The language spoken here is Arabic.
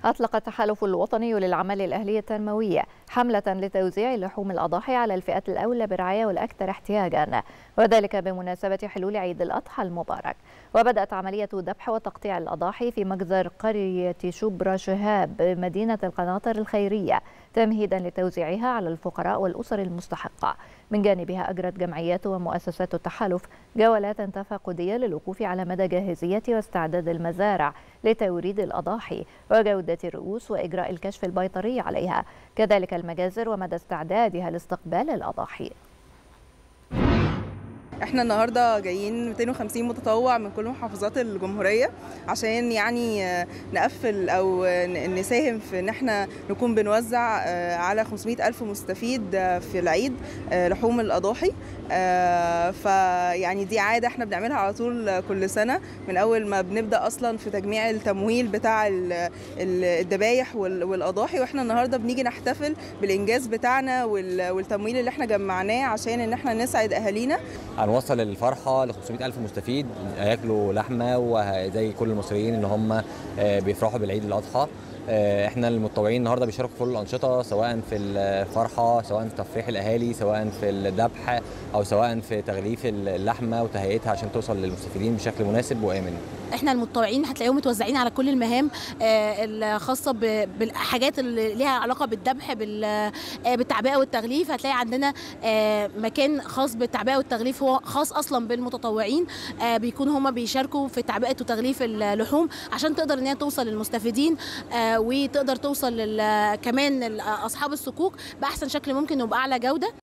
أطلق التحالف الوطني للأعمال الأهلية التنموية حملة لتوزيع لحوم الأضاحي على الفئات الأولى بالرعاية والأكثر احتياجا، وذلك بمناسبة حلول عيد الأضحى المبارك. وبدأت عملية ذبح وتقطيع الأضاحي في مجزر قرية شبرا شهاب بمدينة القناطر الخيرية تمهيدا لتوزيعها على الفقراء والأسر المستحقة. من جانبها أجرت جمعيات ومؤسسات التحالف جولات تفقدية للوقوف على مدى جاهزية واستعداد المزارع لتوريد الأضاحي وجودة الرؤوس وإجراء الكشف البيطري عليها، كذلك المجازر ومدى استعدادها لاستقبال الأضاحي. احنا النهارده جايين 250 متطوع من كل محافظات الجمهوريه عشان نقفل او نساهم في ان احنا نكون بنوزع على 500 ألف مستفيد في العيد لحوم الأضاحي. فيعني دي عاده احنا بنعملها على طول كل سنه من اول ما بنبدا اصلا في تجميع التمويل بتاع الذبايح والاضاحي، واحنا النهارده بنيجي نحتفل بالانجاز بتاعنا والتمويل اللي احنا جمعناه عشان ان احنا نسعد اهالينا. هنوصل الفرحه ل 500 ألف مستفيد هياكلوا لحمه وزي كل المصريين ان هم بيفرحوا بالعيد الاضحى. احنا المتطوعين النهارده بيشاركوا في كل الانشطه، سواء في الفرحه، سواء في تفريح الاهالي، سواء في الذبح، او سواء في تغليف اللحمه وتهيئتها عشان توصل للمستفيدين بشكل مناسب وامن. احنا المتطوعين هتلاقيهم متوزعين على كل المهام الخاصه بالحاجات اللي ليها علاقه بالذبح، بالتعبئه والتغليف. هتلاقي عندنا مكان خاص بالتعبئه والتغليف هو خاص اصلا بالمتطوعين، بيكون هم بيشاركوا في تعبئه وتغليف اللحوم عشان تقدر ان هي توصل للمستفيدين، وتقدر توصل كمان اصحاب الصكوك باحسن شكل ممكن وباعلى جوده.